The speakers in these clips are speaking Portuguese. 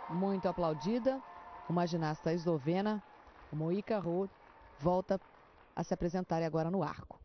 muito aplaudida, uma ginasta eslovena, Moika Rod, volta a se apresentar agora no arco.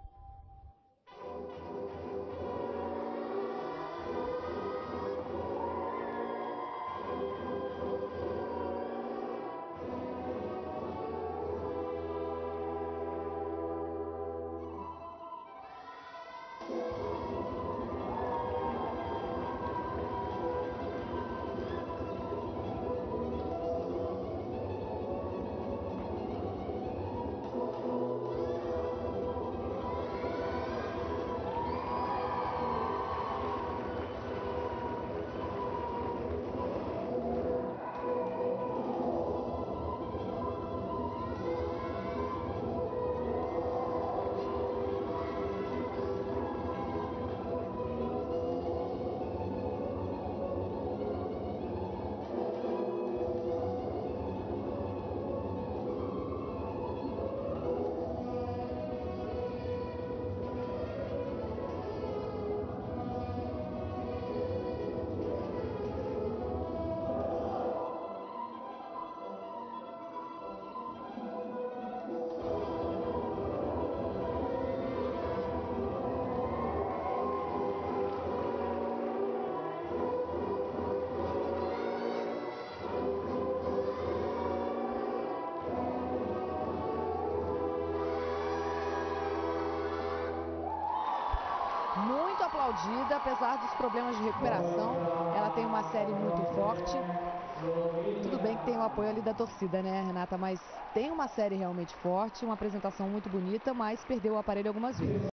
Muito aplaudida, apesar dos problemas de recuperação. Ela tem uma série muito forte. Tudo bem que tem o apoio ali da torcida, né, Renata? Mas tem uma série realmente forte, uma apresentação muito bonita, mas perdeu o aparelho algumas vezes.